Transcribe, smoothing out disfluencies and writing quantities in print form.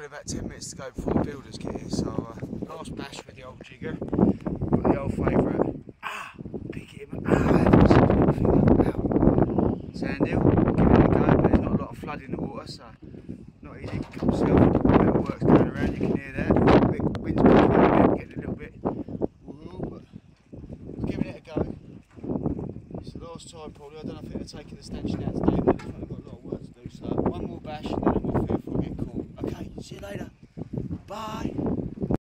probably about 10 minutes to go before the builders get here, so last bash with the old jigger. Got the old favourite. Pick it in. That's a little thing up. Sand hill, give it a go, but there's not a lot of flood in the water, so not easy to come still. A bit of work's going around, you can hear that. Wind's picking up a bit, getting a little bit woo, but giving it a go. It's the last time probably. I don't know if they're taking the stanchion out today, but they've got a lot of work to do, so one more bash and then I'm off here for a bit cool. Okay, see you later. Bye.